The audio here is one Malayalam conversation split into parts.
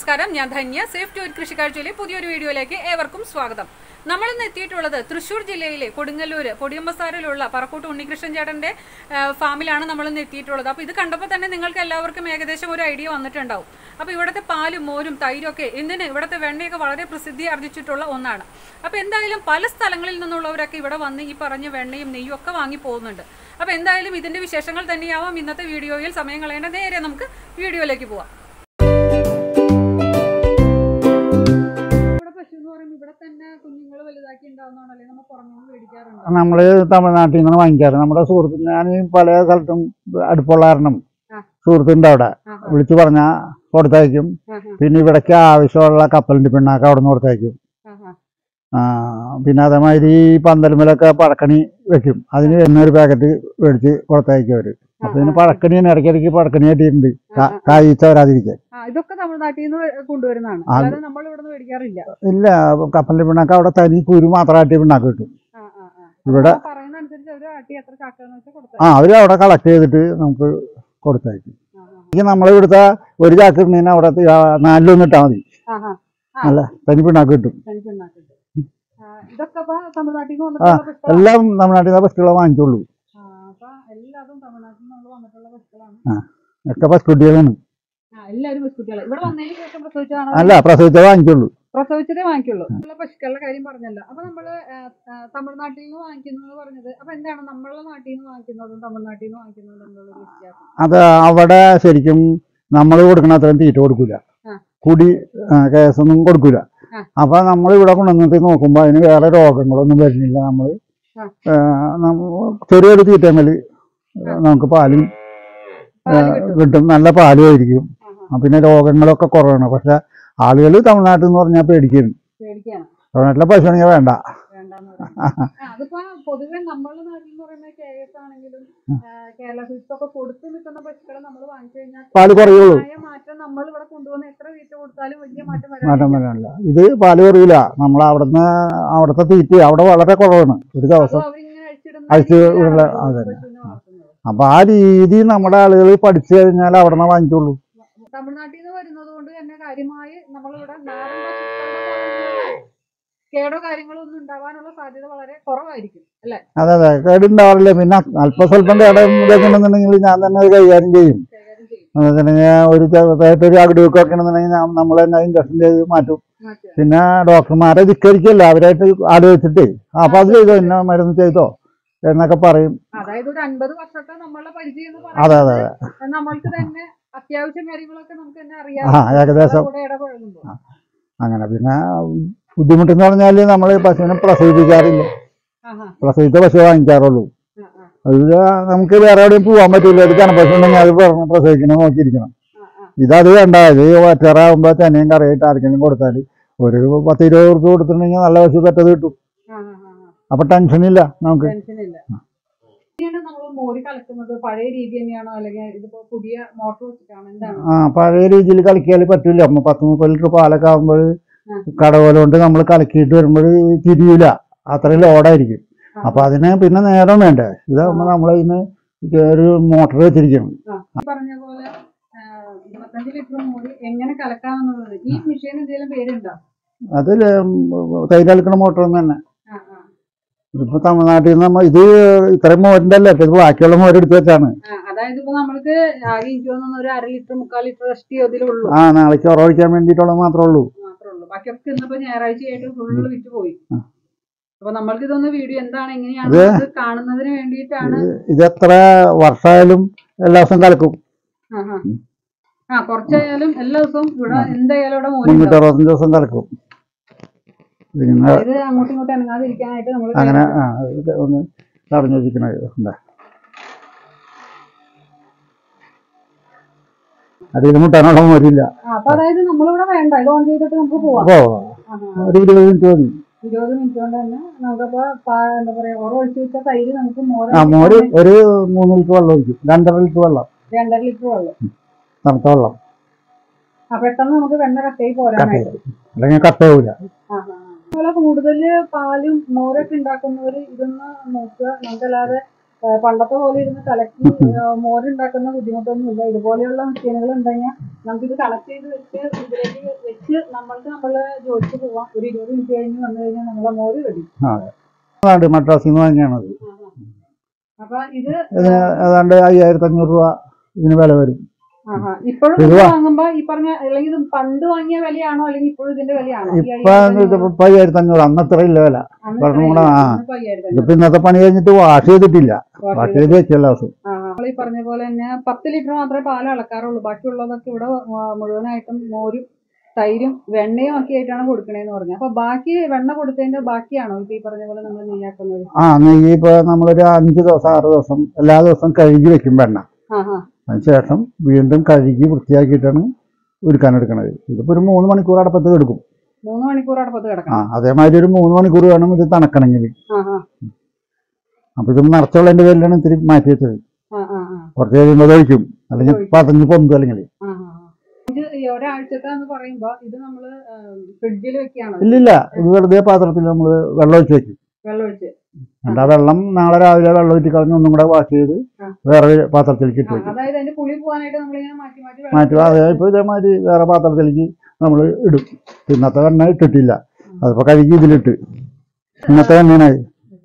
നമസ്കാരം, ഞാൻ ധന്യ. സേഫ് ടു കൃഷിക്കാഴ്ചയിലെ പുതിയൊരു വീഡിയോയിലേക്ക് ഏവർക്കും സ്വാഗതം. നമ്മളിന്ന് എത്തിയിട്ടുള്ളത് തൃശ്ശൂർ ജില്ലയിലെ കൊടുങ്ങല്ലൂര് പൊടിയമ്പസാരിലുള്ള പറക്കൂട്ട് ഉണ്ണികൃഷ്ണൻ ചേട്ടൻ്റെ ഫാമിലാണ് നമ്മളിന്ന് എത്തിയിട്ടുള്ളത്. അപ്പോൾ ഇത് കണ്ടപ്പോൾ തന്നെ നിങ്ങൾക്ക് എല്ലാവർക്കും ഏകദേശം ഒരു ഐഡിയ വന്നിട്ടുണ്ടാവും. അപ്പോൾ ഇവിടുത്തെ പാലും മോരും തൈരും ഒക്കെ എന്തിന് ഇവിടുത്തെ വെണ്ണയൊക്കെ വളരെ പ്രസിദ്ധി ആർജിച്ചിട്ടുള്ള ഒന്നാണ്. അപ്പോൾ എന്തായാലും പല സ്ഥലങ്ങളിൽ നിന്നുള്ളവരൊക്കെ ഇവിടെ വന്ന് ഈ പറഞ്ഞ വെണ്ണയും നെയ്യും ഒക്കെ വാങ്ങി പോകുന്നുണ്ട്. അപ്പോൾ എന്തായാലും ഇതിൻ്റെ വിശേഷങ്ങൾ തന്നെയാവാം ഇന്നത്തെ വീഡിയോയിൽ. സമയം കളയേണ്ട, നേരെ നമുക്ക് വീഡിയോയിലേക്ക് പോവാം. നമ്മള് തമിഴ്നാട്ടിൽ നിന്ന് വാങ്ങിക്കാറ്. നമ്മുടെ സുഹൃത്ത്, ഞാൻ പല സ്ഥലത്തും അടുപ്പുള്ള കാരണം സുഹൃത്തുണ്ട്, അവിടെ വിളിച്ചു പറഞ്ഞാൽ കൊടുത്തയക്കും. പിന്നെ ഇവിടേക്ക് ആവശ്യമുള്ള കപ്പലിന്റെ പിണ്ണാക്ക് അവിടെ നിന്ന് കൊടുത്തയക്കും. പിന്നെ അതേമാതിരി പന്തലുമലൊക്കെ പഴക്കണി വെക്കും, അതിന് എന്നൊരു പാക്കറ്റ് മേടിച്ച് കൊടുത്തയക്കും അവര്. അപ്പൊ ഇതിന് പഴക്കണി ഇടയ്ക്കിടയ്ക്ക് പഴക്കണി ആയിട്ടുണ്ട്, കായ്ച്ച വരാതിരിക്കാൻ. ഇതൊക്കെ തമിഴ്നാട്ടിൽ നിന്ന് കൊണ്ടുവരുന്നതാണ്, നമ്മൾ ഇവിടെ നിന്ന് മേടിക്കാറില്ല. ഇല്ല, കപ്പലിന്റെ പിണ്ണാക്ക് അവിടെ തനി കുരു മാത്രമായിട്ട് പിണ്ണാക്ക് കിട്ടും. ഇവിടെ അവര് അവിടെ കളക്ട് ചെയ്തിട്ട് നമുക്ക് കൊടുത്തയക്കും. നമ്മളിവിടുത്തെ ഒരു ചാക്ക് ഇടുന്നതിന് അവിടെ 4 ഇട്ടാൽ മതി, നല്ല തനി പിണ്ണാക്ക് കിട്ടും. എല്ലാം തമിഴ്നാട്ടിൽ നിന്ന് ബസ്റ്റുകളെ വാങ്ങിച്ചുള്ളൂ. ഒക്കെ ബസ്കുട്ടികളാണ്. അല്ല, പ്രസവിച്ചേ വാങ്ങിക്കുള്ളൂ. പ്രസവിച്ചതേ വാങ്ങിക്കുള്ളൂ. പശുക്കളുടെ കാര്യം പറഞ്ഞല്ലോ. അപ്പൊ നമ്മള് തമിഴ്നാട്ടിൽ നിന്ന് വാങ്ങിക്കുന്നത് പറഞ്ഞത്, അപ്പൊ എന്താണ് നമ്മളുടെ നാട്ടിൽ നിന്ന് വാങ്ങിക്കുന്നതും തമിഴ്നാട്ടിൽ നിന്ന് വാങ്ങിക്കുന്നതും തമ്മിലുള്ള വ്യത്യാസം? അത് അവിടെ ശരിക്കും നമ്മൾ കൊടുക്കണ അത്രയും തീറ്റ കൊടുക്കൂല, കുടി കേസൊന്നും കൊടുക്കൂല. അപ്പൊ നമ്മൾ ഇവിടെ കൊണ്ടുവന്നിട്ട് നോക്കുമ്പോ അതിന് വേറെ രോഗങ്ങളൊന്നും വരുന്നില്ല. നമ്മള് ചെറിയൊരു തീറ്റമേല് നമുക്ക് പാലും കിട്ടും, നല്ല പാലും ആയിരിക്കും. പിന്നെ രോഗങ്ങളൊക്കെ കുറവാണ്. പക്ഷെ ആളുകൾ തമിഴ്നാട്ടിൽ നിന്ന് പറഞ്ഞാൽ പേടിക്കുന്നു. തമിഴ്നാട്ടിലെ പശുവാണെങ്കിൽ വേണ്ട. അതിപ്പോ പൊതുവെ നമ്മളുടെ നാട്ടിൽ എന്ന് പറയുന്ന കേസാണെങ്കിലും കേരള ഫീഡ്സൊക്കെ കൊടുത്തു നിൽക്കുന്ന പശുക്കളെ നമ്മൾ വാങ്ങിച്ചു കഴിഞ്ഞാൽ പാല് കുറയുള്ളൂ. മാറ്റം നമ്മൾ ഇവിടെ കൊണ്ടുവന്ന് എത്ര തീറ്റ കൊടുത്താലും വലിയ മാറ്റം വരാനില്ല. ഇത് പാല് കുറയില്ല. നമ്മൾ അവിടുത്തെ തീറ്റ അവിടെ വളരെ കുറവാണ്. ഒരു ദിവസം അഴിച്ചുള്ള അതെ. അപ്പൊ ആ രീതി നമ്മുടെ ആളുകൾ പഠിച്ചു കഴിഞ്ഞാൽ അവിടെ നിന്ന് വാങ്ങിക്കുള്ളൂ. തമിഴ്നാട്ടിൽ നിന്ന് വരുന്നത് കൊണ്ട് തന്നെ കാര്യമായി നമ്മളിവിടെ നാടൻ കേടോ കാര്യങ്ങളോ ഒന്നും ഉണ്ടാവാനുള്ള സാധ്യത വളരെ കുറവായിരിക്കും, അല്ലെ? അതെ അതെ, കേടുണ്ടാവാറില്ല. പിന്നെ അല്പ സ്വല്പം കേടുണ്ടെന്നുണ്ടെങ്കിൽ ഞാൻ തന്നെ അത് കൈകാര്യം ചെയ്യും. ഒരു ചെറുതായിട്ടൊരു അകിട് വെക്കൊക്കെ ആണെന്നുണ്ടെങ്കിൽ നമ്മൾ തന്നെ ഇൻജക്ഷൻ ചെയ്ത് മാറ്റും. പിന്നെ ഡോക്ടർമാരെ ധിക്കരിക്കല്ല, അവരായിട്ട് ആലോചിച്ചിട്ടേ അപ്പൊ അത് ചെയ്തോ, ഇന്ന മരുന്ന് ചെയ്തോ എന്നൊക്കെ പറയും. അതായത് ഒരു 50 വർഷത്തെ നമ്മളുടെ പരിചയം. അതെ അതെ അതെ, നമ്മൾക്ക് തന്നെ അത്യാവശ്യം കാര്യങ്ങളൊക്കെ നമുക്ക് തന്നെ അറിയാം, ഏകദേശം അങ്ങനെ. പിന്നെ ബുദ്ധിമുട്ടെന്ന് പറഞ്ഞാല് നമ്മള് പശുവിനെ പ്രസവിപ്പിക്കാറില്ല, പ്രസവിച്ച പശു വാങ്ങിക്കാറുള്ളൂ. അത് നമുക്ക് വേറെ എവിടെയും പോകാൻ പറ്റില്ല. ഒരു കണപ്പശു ഉണ്ടെങ്കിൽ അത് പ്രസവിക്കണം നോക്കിയിരിക്കണം. ഇതത് വേണ്ട. ഇത് വറ്ററാകുമ്പോ തന്നെയും കറിയായിട്ട് ആർക്കെങ്കിലും കൊടുത്താല് ഒരു 10-20 ഉറുപ്പിക കൊടുത്തിട്ടുണ്ടെങ്കിൽ നല്ല പശു പെറ്റത് കിട്ടും. അപ്പൊ ടെൻഷനില്ല നമുക്ക്. പഴയ രീതിയിൽ കളിക്കാൽ പറ്റൂല. 10-30 ലിറ്റർ പാലൊക്കെ ആകുമ്പോൾ കടവല കൊണ്ട് നമ്മൾ കലക്കിയിട്ട് വരുമ്പോൾ തിരിയൂല, അത്രയും ലോഡായിരിക്കും. അപ്പൊ അതിന് പിന്നെ നേരം വേണ്ടേ. ഇതാകുമ്പോ നമ്മളതിന് ഒരു മോട്ടർ വെച്ചിരിക്കണം. പറഞ്ഞ പോലെ 25 ലിറ്റർ മോര് എങ്ങനെ കലക്കാമെന്നുള്ളത് ഈ മെഷീൻ എന്തെങ്കിലും പേരുണ്ടോ? അത് തൈരലക്കണ മോട്ടർ തന്നെ. ഇപ്പൊ തമിഴ്നാട്ടിൽ നിന്ന് നമ്മൾ ഇത് ഇത്രയും മോരിന്റെ അല്ലേ, ഇത് ബാക്കിയുള്ള മോര് എടുത്ത് വെച്ചാണ്. അതായത് ഇപ്പൊ നമ്മൾക്ക് ഒരു 1/2 ലിറ്റർ 3/4 ലിറ്റർ ഇതിലുള്ളൂ. നാളേക്ക് ഉറവിക്കാൻ വേണ്ടിയിട്ടുള്ളത് മാത്രമേ ഉള്ളൂ. ബാക്കിയൊക്കെ ഇന്നിപ്പോ ഞായറാഴ്ചയായിട്ട് ഫുള്ള് വിറ്റ് പോയി. അപ്പൊ നമ്മൾക്ക് ഇതൊന്ന് വീഡിയോ എന്താണ് എങ്ങനെയാണ് കാണുന്നതിന് വേണ്ടിയിട്ടാണ്. ഇത് എത്ര വർഷമായാലും എല്ലാ ദിവസവും കലക്കും. കുറച്ചായാലും എല്ലാ ദിവസവും ഇവിടെ എന്തായാലും 365 ദിവസം കലക്കും. അങ്ങോട്ടും ഇങ്ങോട്ടും അനങ്ങാതിരിക്കാനായിട്ട് നമ്മൾ അങ്ങനെ ഒന്ന് തടഞ്ഞു വെച്ചിരിക്കണ അടിയിൽ മുട്ടാനുള്ള മോരില്ല. അപ്പൊ അതായത് നമ്മളിവിടെ വേണ്ട, ഇത് ഓൺ ചെയ്തിട്ട് നമുക്ക് പോവാം. ഒരു 20 മിനിറ്റ് മതി. 20 മിനിറ്റ് കൊണ്ട് തന്നെ നമുക്കപ്പോ എന്താ പറയാ ഒഴിച്ചു വെച്ച തൈര് നമുക്ക് മോര് ഒരു 3 ലിറ്റർ വെള്ളം ഒഴിക്കും. 2.5 ലിറ്റർ വെള്ളം. 2.5 ലിറ്റർ വെള്ളം, തണുത്ത വെള്ളം. പെട്ടെന്ന് നമുക്ക് വെണ്ണ കട്ടയിൽ പോരാനായിട്ട്, അല്ലെങ്കിൽ കട്ടയാവൂല. അതുപോലെ കൂടുതല് പാലും മോരൊക്കെ ഉണ്ടാക്കുന്നവര് ഇതൊന്ന് നോക്കുക. നമുക്കല്ലാതെ പണ്ടത്തെ പോലെ ഇരുന്ന് കലക്കി മോരുണ്ടാക്കുന്ന ബുദ്ധിമുട്ടൊന്നുമില്ല. ഇതുപോലെയുള്ള മെഷീനുകൾ ഉണ്ടെങ്കിൽ നമുക്കിത് കളക്ട് ചെയ്ത് വെച്ച് ഇതിലേക്ക് വെച്ച് നമ്മള് ജോലിക്ക് പോവാം. ഒരു 20 മിനിറ്റ് കഴിഞ്ഞ് വന്നു കഴിഞ്ഞാൽ നമ്മളെ മോര് റെഡി. മദ്രാസിൽ നിന്ന് വാങ്ങിയാണത്. അപ്പൊ ഇത് ഏതാണ്ട് 5500 രൂപ ഇതിന് വില വരും. ഇപ്പോഴും വാങ്ങുമ്പോ ഈ പറഞ്ഞ അല്ലെങ്കിൽ പണ്ട് വാങ്ങിയ വിലയാണോ അല്ലെങ്കിൽ ഇപ്പോഴും ഇതിന്റെ വിലയാണോ? ഇപ്പൊ 5500. അന്നത്ര ഇല്ല വില. ഇതിപ്പോ ഇന്നത്തെ പണി കഴിഞ്ഞിട്ട് വാഷ് ചെയ്തിട്ടില്ല, വാഷ് ചെയ്ത് വെച്ചല്ല ദിവസം. ഈ പറഞ്ഞ പോലെ തന്നെ 10 ലിറ്റർ മാത്രമേ പാല് അളക്കാറുള്ളൂ. ബാക്കിയുള്ളതൊക്കെ ഇവിടെ മുഴുവനായിട്ടും മോരും തൈരും വെണ്ണയും ഒക്കെ ആയിട്ടാണ് കൊടുക്കണേന്ന് പറഞ്ഞു. അപ്പൊ ബാക്കി വെണ്ണ കൊടുത്തതിന്റെ ബാക്കിയാണോ ഇപ്പൊ ഈ പറഞ്ഞ പോലെ നമ്മൾ നെയ്യാക്കുന്നത്? നെയ്യ് ഇപ്പൊ നമ്മളൊരു 5 ദിവസം 6 ദിവസം എല്ലാ ദിവസവും കഴുകി വെക്കും വെണ്ണ. അതിനുശേഷം വീണ്ടും കഴുകി വൃത്തിയാക്കിയിട്ടാണ് എടുക്കുന്നത്. ഇതിപ്പോ ഒരു 3 മണിക്കൂർ അടപ്പത്ത് കിടക്കും. 3 മണിക്കൂർ അടപ്പത്ത് കിടക്കണം. അതേമാതിരി ഒരു 3 മണിക്കൂർ വേണം ഇത് തണക്കണമെങ്കിൽ. അപ്പൊ ഇത് നിറച്ചുള്ളതിന്റെ പേരിലാണ് ഇത്തിരി മാറ്റി വെച്ചത്. കുറച്ച് കഴിയുമ്പോൾ ഒഴിക്കും, അല്ലെങ്കിൽ പതഞ്ഞ് പൊന്തും. അല്ലെങ്കിൽ ഒരാഴ്ചത്തെ പറയുമ്പോ ഇത് നമ്മള് ഫ്രിഡ്ജിൽ വെക്കുകയാണ്? ഇല്ലില്ല, ഇത് വെറുതെ പാത്രത്തിൽ നമ്മള് വെള്ളം ഒഴിച്ച് വെക്കും. ആ വെള്ളം നാളെ രാവിലെ വെള്ളം ഒഴിച്ച് കളഞ്ഞ് ഒന്നും കൂടെ വാഷ് ചെയ്ത് വേറെ പാത്രത്തിലേക്ക് ഇട്ട് വെക്കും. മാറ്റി ഇപ്പൊ ഇതേമാതിരി വേറെ പാത്രത്തിലേക്ക് നമ്മൾ ഇടും. ഇന്നത്തെ വെണ്ണ ഇട്ടിട്ടില്ല, അതിപ്പോ കഴുകി ഇതിലിട്ട് ഇന്നത്തെ വെണ്ണയായി.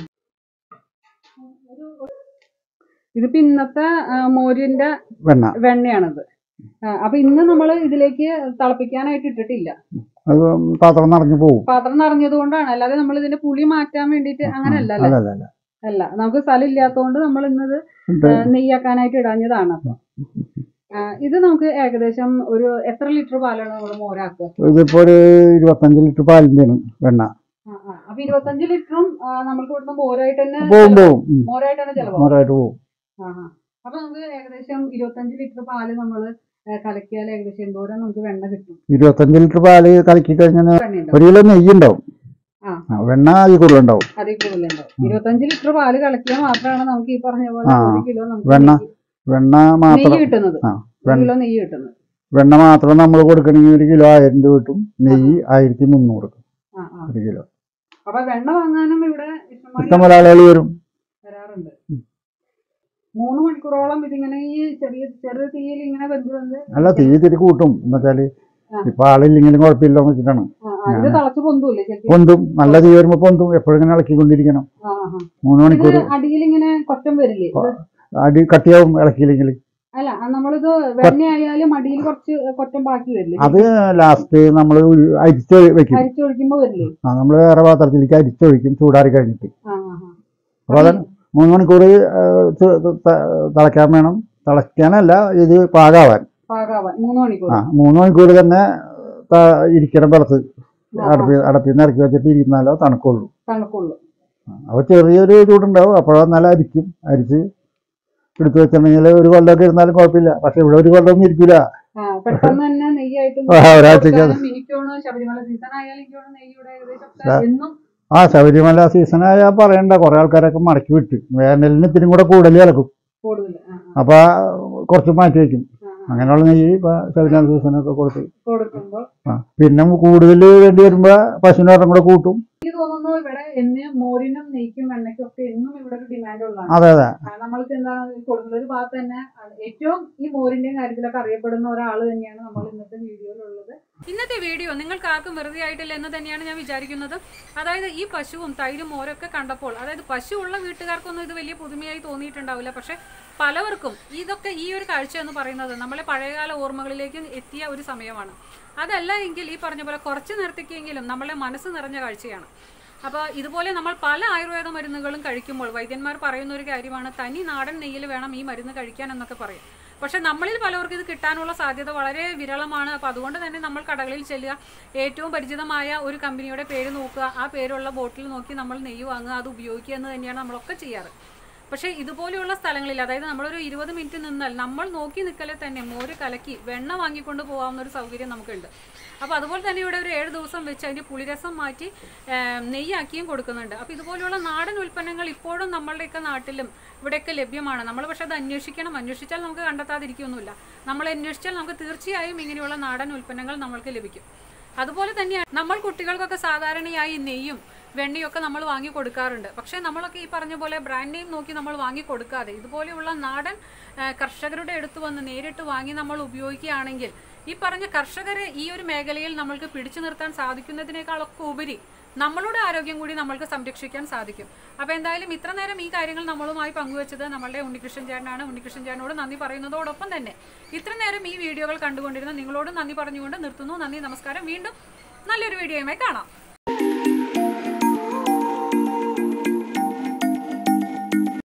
ഇതിപ്പോ ഇന്നത്തെ മോരിന്റെ വെണ്ണയാണിത്. അപ്പൊ ഇന്ന് നമ്മള് ഇതിലേക്ക് തിളപ്പിക്കാനായിട്ട് ഇട്ടിട്ടില്ല. അത് പാത്രം നിറഞ്ഞു പോകും. പാത്രം നിറഞ്ഞത് കൊണ്ടാണ്, അല്ലാതെ നമ്മൾ ഇതിന്റെ പുളി മാറ്റാൻ വേണ്ടിട്ട് അങ്ങനെയല്ല. അല്ല, നമുക്ക് സ്ഥലം ഇല്ലാത്തതുകൊണ്ട് നമ്മൾ ഇന്നത് നെയ്യാക്കാനായിട്ട് ഇടാഞ്ഞതാണ്. അപ്പൊ ഇത് നമുക്ക് ഏകദേശം ഒരു എത്ര ലിറ്റർ പാലാണ് നമ്മൾ മോരാക്കുക? ഇതിപ്പോ ഒരു 25 ലിറ്റർ പാലിന്റെയാണ് വെണ്ണ. അപ്പൊ 25 ലിറ്ററും നമുക്ക് ഇവിടുന്ന് മോരായിട്ട് തന്നെ മോരായിട്ട് പോകും. അപ്പൊ നമുക്ക് ഏകദേശം 25 ലിറ്റർ പാല് നമ്മള് കലക്കിയാൽ ഏകദേശം എന്തോരം നമുക്ക് വെണ്ണ കിട്ടും? 25 ലിറ്റർ പാല് കലക്കി കഴിഞ്ഞാൽ 1 കിലോ നെയ്യ് ഉണ്ടാവും. വെണ്ണ അതിൽ കൂടുതലുണ്ടാവും. 25 ലിറ്റർ പാല് കളക്കിയാൽ മാത്രമാണ് നമുക്ക് ഈ പറഞ്ഞ പോലെ 1 കിലോ വെണ്ണ മാത്രം കിട്ടുന്നത്. കിലോ നെയ്യ് കിട്ടുന്നത്. വെണ്ണ മാത്രം നമ്മൾ കൊടുക്കണമെങ്കിൽ 1 കിലോ 1000 രൂപ കിട്ടും. നെയ്യ് 1300 1 കിലോ. അപ്പൊ വെണ്ണ വാങ്ങാനും ഇവിടെ ഇഷ്ടംപോലെ ആളുകൾ വരാറുണ്ട്. 3 മണിക്കൂറോളം ഇതിങ്ങനെ ഈ ചെറിയ തീയിൽ ഇങ്ങനെ വെന്ത് അല്ല, തീ തിരി കൂട്ടും. എന്നുവെച്ചാല് ഇപ്പൊ ആളില്ലെങ്കിലും കുഴപ്പമില്ലെന്ന് വെച്ചിട്ടാണ്. പൊന്തും, നല്ല തീ വരുമ്പോ പൊന്തും. എപ്പോഴും ഇങ്ങനെ ഇളക്കിക്കൊണ്ടിരിക്കണം. 3 മണിക്കൂർ. അടിയിൽ ഇങ്ങനെ കൊറ്റം വരില്ലേ? അടി കട്ടിയാവും ഇളക്കിയില്ലെങ്കിൽ. അല്ല, നമ്മളിത് വെണ്ണയായാലും അടിയിൽ കുറച്ച് കൊറ്റം ബാക്കി വരില്ലേ? അത് ലാസ്റ്റ് നമ്മള് അരിച്ചൊഴിക്കുമ്പോ വരില്ലേ? നമ്മള് വേറെ പാത്രത്തിലേക്ക് അരിച്ചൊഴിക്കും ചൂടാറി കഴിഞ്ഞിട്ട്. അപ്പൊ അത് 3 മണിക്കൂർ തിളയ്ക്കാൻ വേണം. തിളയ്ക്കാനല്ല, ഇത് പാകാവാൻ. 3 മണിക്കൂർ തന്നെ ഇരിക്കണം പുറത്ത്. അടപ്പിൽ നിന്ന് ഇറക്കി വെച്ചിട്ട് 24 തണുക്കുള്ളൂ. അപ്പൊ ചെറിയൊരു ചൂടുണ്ടാവും. അപ്പോഴും നല്ല അരിച്ച് എടുത്തു വെച്ചിട്ടുണ്ടെങ്കിൽ 1 കൊല്ലമൊക്കെ ഇരുന്നാലും കുഴപ്പമില്ല. പക്ഷെ ഇവിടെ 1 കൊല്ലമൊന്നും ഇരിക്കില്ല. ഒരാഴ്ചക്ക്. ശബരിമല സീസണായാൽ പറയണ്ട, കുറെ ആൾക്കാരൊക്കെ മടക്കി വിട്ട് വേനലിന് ഇത്തിരി കൂടെ കൂടുതൽ ഇളക്കും. അപ്പൊ കുറച്ച് മാറ്റി വെക്കും. അങ്ങനെയുള്ള നെയ്യ് ഇപ്പൊ ശബരിമല സീസണൊക്കെ കൊടുക്കുമ്പോ പിന്നെ കൂടുതൽ വേണ്ടി വരുമ്പോ പശുവിനോരം കൂടെ കൂട്ടും. എനിക്ക് തോന്നുന്നു ഇവിടെ മോരിനും നെയ്ക്കും വെണ്ണയ്ക്കും ഒക്കെ എന്നും ഇവിടെ ഒരു ഡിമാൻഡ് ഉള്ളതാണ്. അതെ അതെ. നമ്മൾക്ക് എന്താണ് കൊടുക്കുന്ന ഒരു ഭാഗത്ത് തന്നെ ഏറ്റവും ഈ മോരിന്റെയും കാര്യത്തിലൊക്കെ അറിയപ്പെടുന്ന ഒരാൾ തന്നെയാണ് നമ്മൾ ഇന്നത്തെ വീഡിയോയിലുള്ളത്. ഇന്നത്തെ വീഡിയോ നിങ്ങൾക്ക് ആർക്കും വെറുതെ ആയിട്ടില്ല എന്ന് തന്നെയാണ് ഞാൻ വിചാരിക്കുന്നത്. അതായത് ഈ പശുവും തൈരും മോരൊക്കെ കണ്ടപ്പോൾ, അതായത് പശു ഉള്ള വീട്ടുകാർക്കൊന്നും ഇത് വലിയ പുതുമയായി തോന്നിയിട്ടുണ്ടാവില്ല. പക്ഷെ പലവർക്കും ഇതൊക്കെ ഈ ഒരു കാഴ്ച എന്ന് പറയുന്നത് നമ്മളെ പഴയകാല ഓർമ്മകളിലേക്ക് എത്തിയ ഒരു സമയമാണ്. അതല്ല എങ്കിൽ ഈ പറഞ്ഞ പോലെ കുറച്ച് നേരത്തേക്കെങ്കിലും നമ്മളെ മനസ്സ് നിറഞ്ഞ കാഴ്ചയാണ്. അപ്പോൾ ഇതുപോലെ നമ്മൾ പല ആയുർവേദ മരുന്നുകളും കഴിക്കുമ്പോൾ വൈദ്യന്മാർ പറയുന്ന ഒരു കാര്യമാണ്, തനി നാടൻ നെയ്യിൽ വേണം ഈ മരുന്ന് കഴിക്കാൻ എന്നൊക്കെ പറയും. പക്ഷെ നമ്മളിൽ പലവർക്കും ഇത് കിട്ടാനുള്ള സാധ്യത വളരെ വിരളമാണ്. അപ്പോൾ അതുകൊണ്ട് തന്നെ നമ്മൾ കടകളിൽ ചെല്ലുക, ഏറ്റവും പരിചിതമായ ഒരു കമ്പനിയുടെ പേര് നോക്കുക, ആ പേരുള്ള ബോട്ടിൽ നോക്കി നമ്മൾ നെയ്യ് വാങ്ങുക, അത് ഉപയോഗിക്കുക എന്ന് തന്നെയാണ് നമ്മളൊക്കെ ചെയ്യാറ്. പക്ഷേ ഇതുപോലെയുള്ള സ്ഥലങ്ങളിൽ, അതായത് നമ്മളൊരു 20 മിനിറ്റ് നിന്നാൽ നമ്മൾ നോക്കി നിൽക്കലെ തന്നെ മോര് കലക്കി വെണ്ണ വാങ്ങിക്കൊണ്ട് പോകാവുന്ന ഒരു സൗകര്യം നമുക്കുണ്ട്. അപ്പോൾ അതുപോലെ തന്നെ ഇവിടെ ഒരു 7 ദിവസം വെച്ച് അതിൻ്റെ പുളിരസം മാറ്റി നെയ്യാക്കിയും കൊടുക്കുന്നുണ്ട്. അപ്പോൾ ഇതുപോലെയുള്ള നാടൻ ഉൽപ്പന്നങ്ങൾ ഇപ്പോഴും നമ്മളുടെയൊക്കെ നാട്ടിലും ഇവിടെയൊക്കെ ലഭ്യമാണ്. നമ്മൾ പക്ഷെ അത് അന്വേഷിച്ചാൽ നമുക്ക് കണ്ടെത്താതിരിക്കുകയൊന്നുമില്ല. നമ്മൾ അന്വേഷിച്ചാൽ നമുക്ക് തീർച്ചയായും ഇങ്ങനെയുള്ള നാടൻ ഉൽപ്പന്നങ്ങൾ നമ്മൾക്ക് ലഭിക്കും. അതുപോലെ തന്നെയാണ് നമ്മൾ കുട്ടികൾക്കൊക്കെ സാധാരണയായി നെയ്യും വെണ്ണയൊക്കെ നമ്മൾ വാങ്ങി കൊടുക്കാറുണ്ട്. പക്ഷേ നമ്മളൊക്കെ ഈ പറഞ്ഞ പോലെ ബ്രാൻഡ് നെയിം നോക്കി നമ്മൾ വാങ്ങി കൊടുക്കാതെ ഇതുപോലെയുള്ള നാടൻ കർഷകരുടെ അടുത്ത് വന്ന് നേരിട്ട് വാങ്ങി നമ്മൾ ഉപയോഗിക്കുകയാണെങ്കിൽ ഈ പറഞ്ഞ കർഷകരെ ഈ ഒരു മേഖലയിൽ നമ്മൾക്ക് പിടിച്ചു നിർത്താൻ സാധിക്കുന്നതിനേക്കാളൊക്കെ ഉപരി നമ്മളുടെ ആരോഗ്യം കൂടി നമ്മൾക്ക് സംരക്ഷിക്കാൻ സാധിക്കും. അപ്പോൾ എന്തായാലും ഇത്ര നേരം ഈ കാര്യങ്ങൾ നമ്മളുമായി പങ്കുവച്ചത് നമ്മളുടെ ഉണ്ണികൃഷ്ണൻ ചേട്ടനാണ്. ഉണ്ണികൃഷ്ണൻ ചേട്ടനോട് നന്ദി പറയുന്നതോടൊപ്പം തന്നെ ഇത്ര നേരം ഈ വീഡിയോകൾ കണ്ടുകൊണ്ടിരുന്ന നിങ്ങളോട് നന്ദി പറഞ്ഞുകൊണ്ട് നിർത്തുന്നു. നന്ദി, നമസ്കാരം. വീണ്ടും നല്ലൊരു വീഡിയോയുമായി കാണാം.